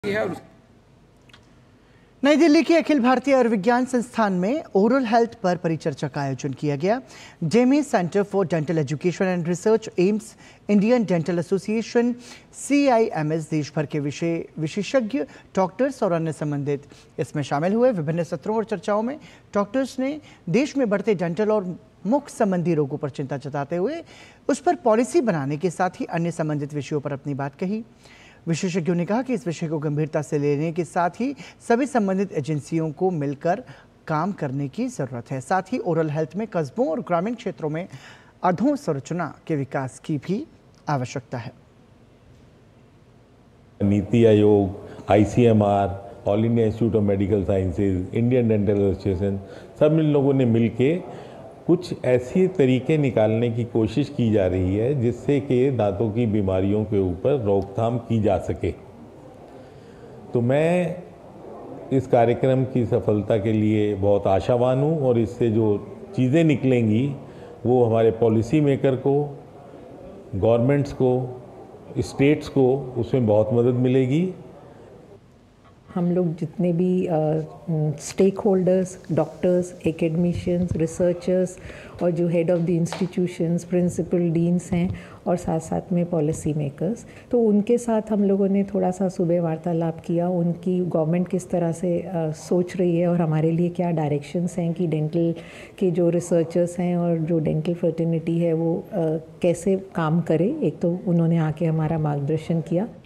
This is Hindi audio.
है और नई दिल्ली के अखिल भारतीय आयुर्विज्ञान संस्थान में ओरल हेल्थ पर परिचर्चा का आयोजन किया गया। जेमी centre for dental education and research, AIIMS, Indian dental association, CIMS देश भर के विशेषज्ञ डॉक्टर्स और अन्य संबंधित इसमें शामिल हुए। विभिन्न सत्रों और चर्चाओं में डॉक्टर्स ने देश में बढ़ते डेंटल और मुख संबंधी रोगों पर चिंता जताते हुए उस पर पॉलिसी बनाने के साथ ही अन्य संबंधित विषयों पर अपनी बात कही। विशेषज्ञों ने कहा कि इस विषय को गंभीरता से लेने के साथ ही सभी संबंधित एजेंसियों को मिलकर काम करने की जरूरत है। साथ ही ओरल हेल्थ में कस्बों और ग्रामीण क्षेत्रों में अधोसंरचना के विकास की भी आवश्यकता है। NITI Aayog, ICMR, all India institute of medical sciences, Indian dental association, सब इन लोगों ने मिलके कुछ ऐसे तरीके निकालने की कोशिश की जा रही है जिससे कि दांतों की बीमारियों के ऊपर रोकथाम की जा सके। तो मैं इस कार्यक्रम की सफलता के लिए बहुत आशावान हूँ और इससे जो चीज़ें निकलेंगी वो हमारे पॉलिसी मेकर को, गवर्नमेंट्स को, स्टेट्स को उसमें बहुत मदद मिलेगी। हम लोग जितने भी stakeholders, doctors, academicians, researchers और जो head of the institutions, principal deans हैं और साथ साथ में पॉलिसी मेकर्स, तो उनके साथ हम लोगों ने थोड़ा सा सुबह वार्तालाप किया। उनकी गवर्नमेंट किस तरह से सोच रही है और हमारे लिए क्या डायरेक्शंस हैं कि डेंटल के जो रिसर्चर्स हैं और जो डेंटल फर्टिनिटी है वो कैसे काम करे। एक तो उन्होंने आके हमारा मार्गदर्शन किया।